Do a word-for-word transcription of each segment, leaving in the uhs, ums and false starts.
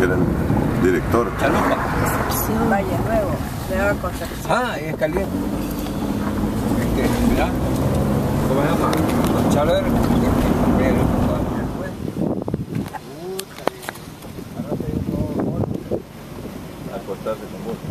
que era el director. Chalupa. Valle Nuevo, de Nueva Concepción. Ah, y es caliente. Este, mira, ¿cómo se llama? Los chalos pero Acostarse con vos.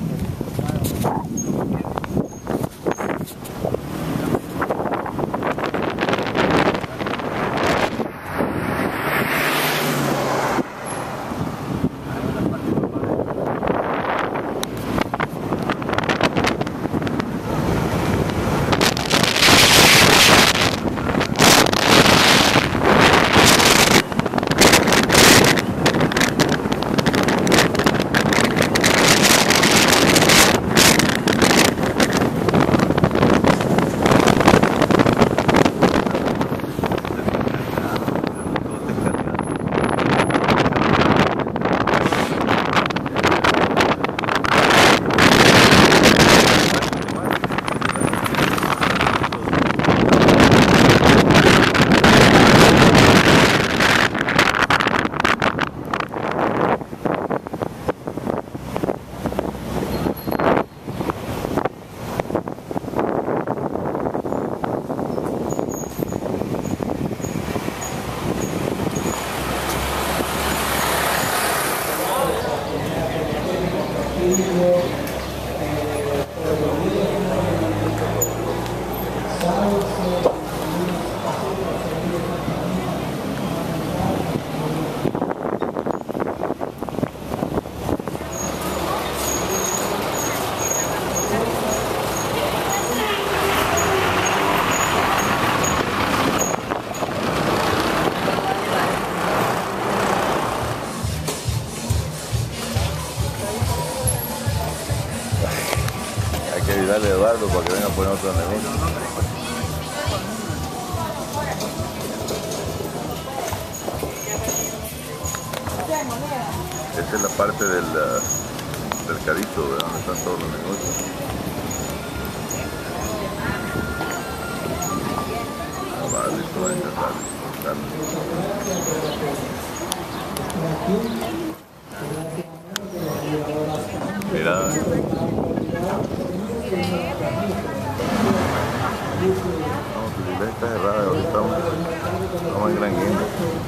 Hay que ayudarle a Eduardo para que venga a poner otro negocio. Esta es la parte del, uh, del carrito, ¿verdad? Donde están todos los negocios. Ah, vale, esto va a intentar disfrutarlo. Mira. No, tu iglesia está cerrada, ahorita estamos, estamos en Gran Guinda.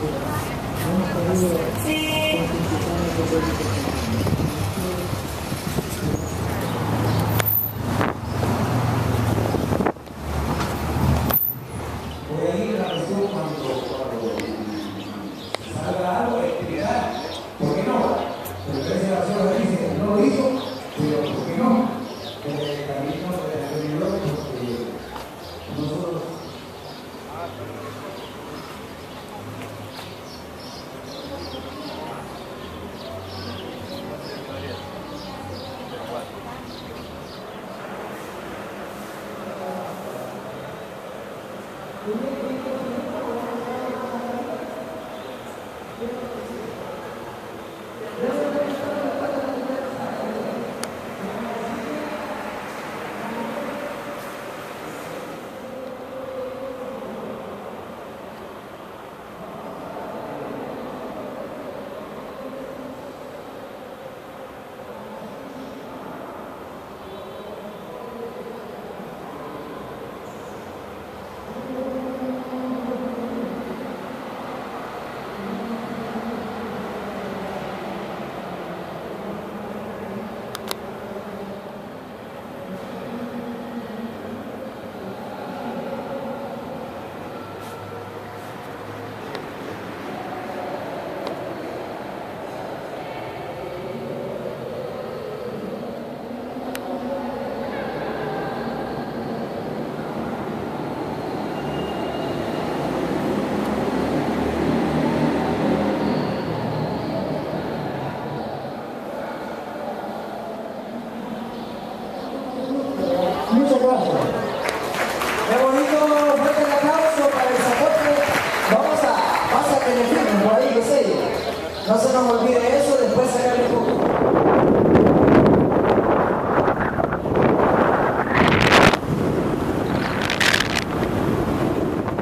Muchas gracias. Qué bonito, fuerte el aplauso para el soporte. Vamos a, vamos a tener firme por ahí, que sé. No se nos olvide eso, después sacarle un poco.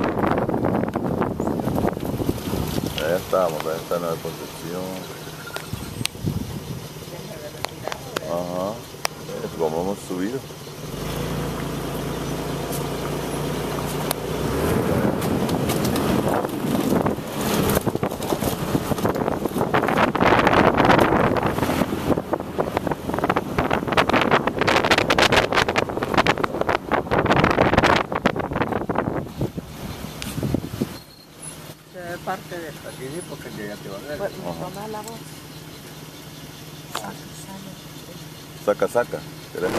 Allá estamos, allá está Nueva Concepción. Ajá. Es como hemos subido. Parte de esto. Aquí sí, porque ya te va a ver. Pues, toma la voz. Saca, saca. Espera.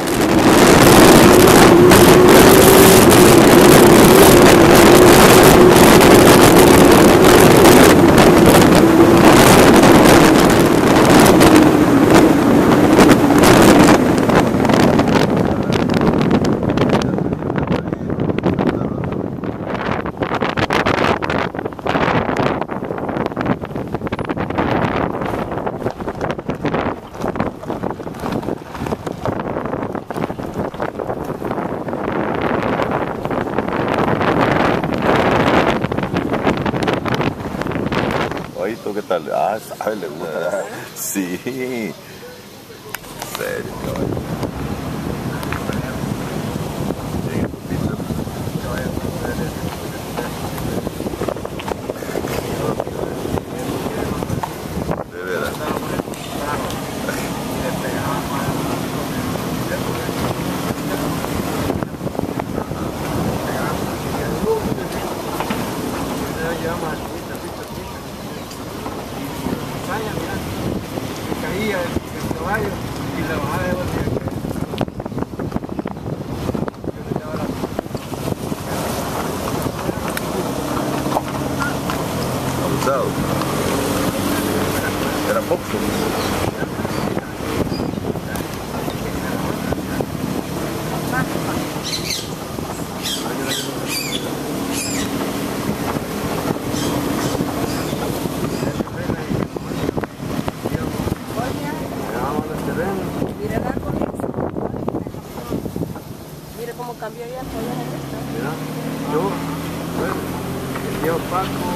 Oíste, ¿qué tal? Ah, sabe, le gusta. Sí. En serio, caballo. De veras. Caía el caballo y la bajada de volver. Abusado. Era boxo. Mire la conexión. Mire cómo cambió ya todo esto. Mira, yo, bueno, el tío Paco,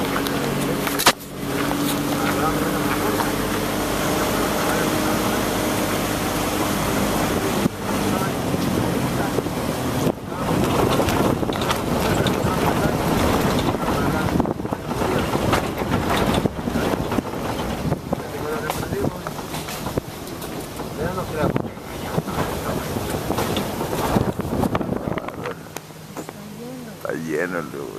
Está lleno el lugar.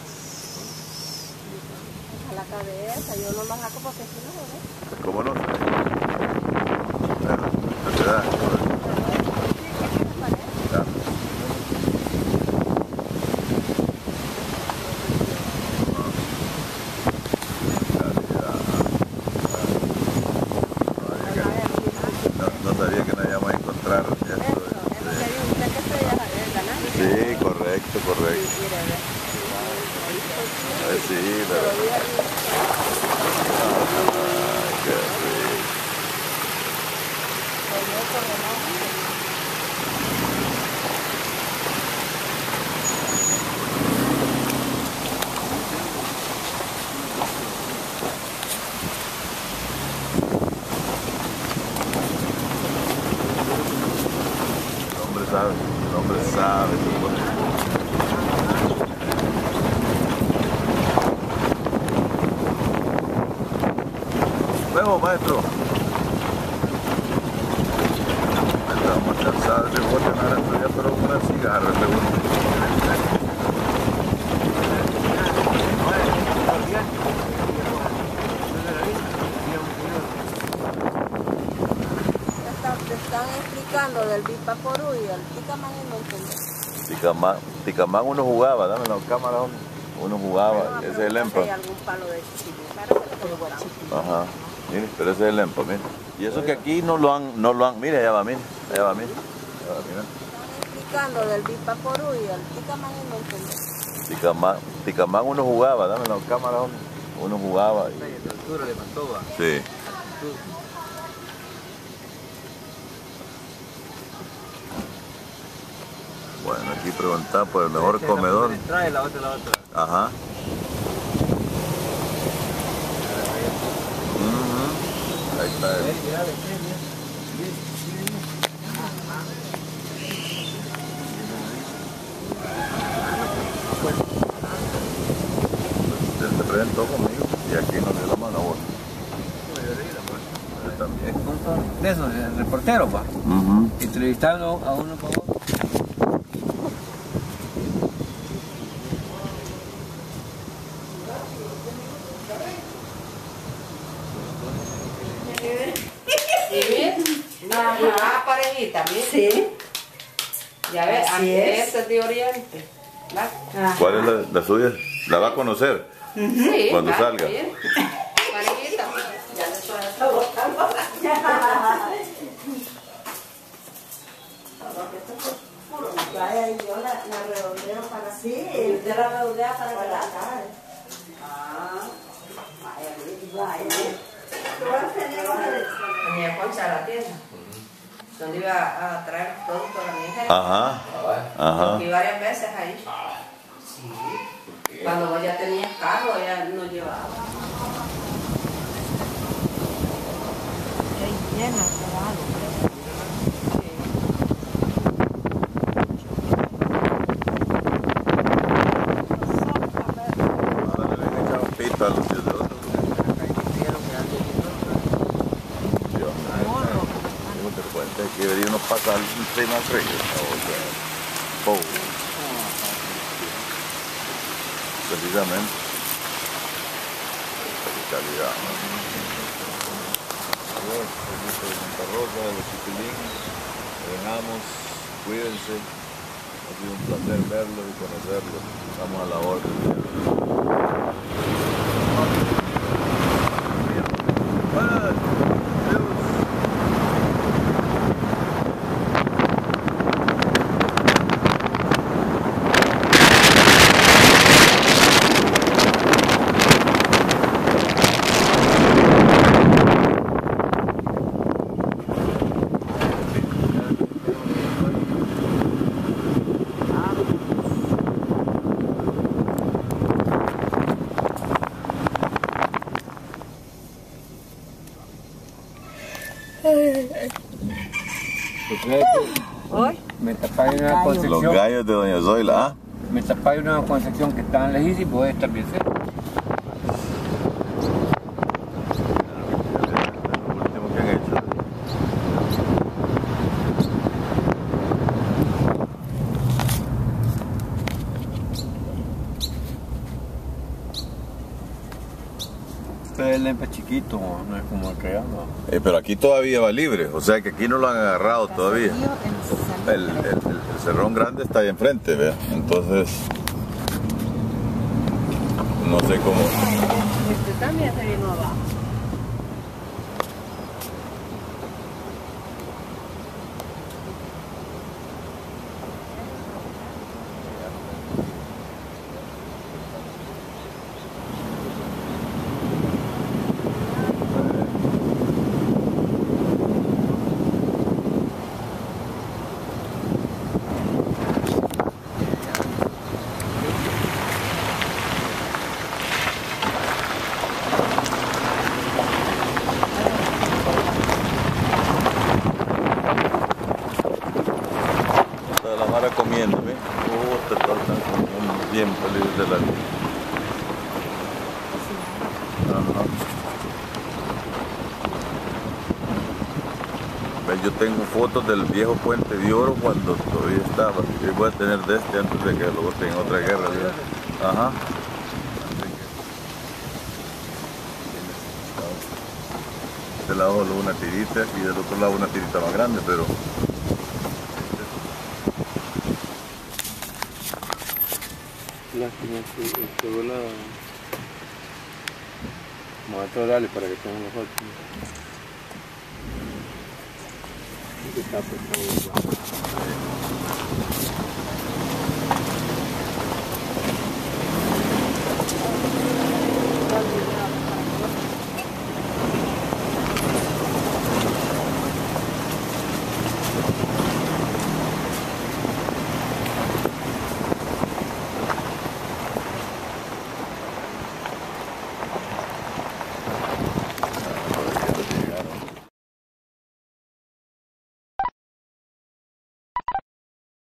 A la cabeza, yo no lo saco porque si no, ¿ves? ¿Cómo no? Bueno, la ciudad. Ya. No, no sabía que nos íbamos a encontrar. Esto, sí, correcto, correcto. Ay, sí, pero... Ay, qué rico. El hombre sabe, el hombre sabe. Luego, maestro. Estamos cansados de bote, maestro, ya pero una cigarra, seguro. Te están explicando del Bipaporú y el Ticamán y no entendí. Ticamán, Ticamán uno jugaba, dame la cámara, uno jugaba, ese es el empa. Hay algún palo de chipi. Ajá, mire, pero ese es el empa, mire. Y eso que aquí no lo han, no lo han, mire, allá va, mire, allá va, mire. Allá va, mira. Están explicando del Bipaporú y el Ticamán y no entendí. Ticamán, Ticamán uno jugaba, dame la cámara, uno jugaba. Y... de altura le mató, va. Sí. Bueno, aquí preguntar por el mejor comedor. Trae la otra, la otra. Ajá. Uh-huh. Ahí está. Mira, mira, mira. de esos, de reporteros, va. Ujú. Entrevistando a uno con otro. Ah, parejita, ¿bien? Sí. Ya ves, Así aquí es. este es de Oriente. ¿Va? Ajá. ¿Cuál es la, la suya? ¿La va a conocer? Sí, Cuando va, salga. bien. Parejita. Ya le estoy Vaya, y yo la, la redondeo para Sí, así. usted la redondea para Para acá. acá. Ah, Vaya, vaya. Tú vas a tener una de esas. tenía concha la tienda. Donde iba a traer productos a mi hija. Ajá. Ajá. Fui varias veces ahí. Sí. Cuando vos ya tenías carro, ella nos llevaba. Llena, claro. Ahora le han echado pito a los de otros. Dios mío, ¿cómo te cuenta? Que debería uno pasar encima del río. O sea, pobre. Precisamente. Qué calidad, ¿no? Dios, permiso de Santa Rosa, de los Chiquilín. Le dejamos, cuídense. Ha sido un placer verlos y conocerlos. Estamos a la orden. Buenas. ¿Hoy? Me tapáis una Los Concepción. gallos de Doña Zoila, ¿ah? Me tapáis una Concepción que están lejísimos, voy a estar bien cerca. Lo último que han hecho. Este es el lempe chiquito, no es como el que llama. Eh, pero aquí todavía va libre, o sea que aquí no lo han agarrado todavía. El, el, el, el cerrón grande está ahí enfrente, ¿vea? Entonces, no sé cómo. Este también se vino abajo. Toda la mara comiendo, ¿ve? Puta, todos están comiendo bien felices de la vida. Ajá. Ve, yo tengo fotos del viejo puente de oro cuando todavía estaba. Yo voy a tener de este antes de que lo boten en otra guerra. ¿ve? Ajá. De este lado solo una tirita y del otro lado una tirita más grande, pero Lástima que este vuela. Vamos a dale para que tengan los otros. Que está pues, todo.